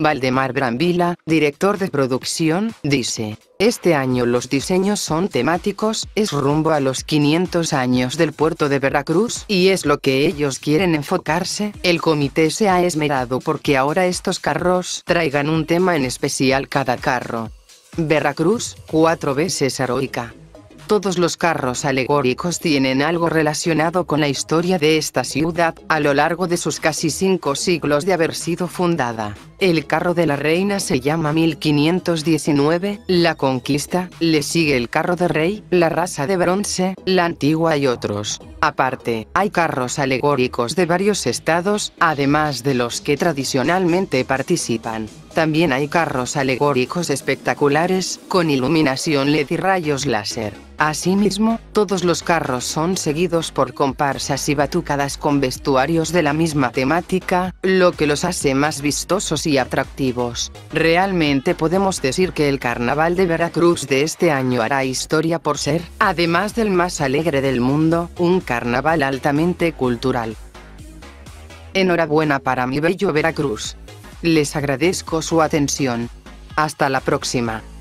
Valdemar Brambila, director de producción, dice: este año los diseños son temáticos, es rumbo a los 500 años del puerto de Veracruz, y es lo que ellos quieren enfocarse. El comité se ha esmerado porque ahora estos carros traigan un tema en especial cada carro. Veracruz, 4 veces heroica. Todos los carros alegóricos tienen algo relacionado con la historia de esta ciudad, a lo largo de sus casi 5 siglos de haber sido fundada. El carro de la reina se llama 1519, la conquista, le sigue el carro de rey, la raza de bronce, la antigua y otros. Aparte, hay carros alegóricos de varios estados, además de los que tradicionalmente participan. También hay carros alegóricos espectaculares, con iluminación LED y rayos láser. Asimismo, todos los carros son seguidos por comparsas y batucadas con vestuarios de la misma temática, lo que los hace más vistosos y atractivos. Realmente podemos decir que el Carnaval de Veracruz de este año hará historia por ser, además del más alegre del mundo, un carnaval altamente cultural. Enhorabuena para mi bello Veracruz. Les agradezco su atención. Hasta la próxima.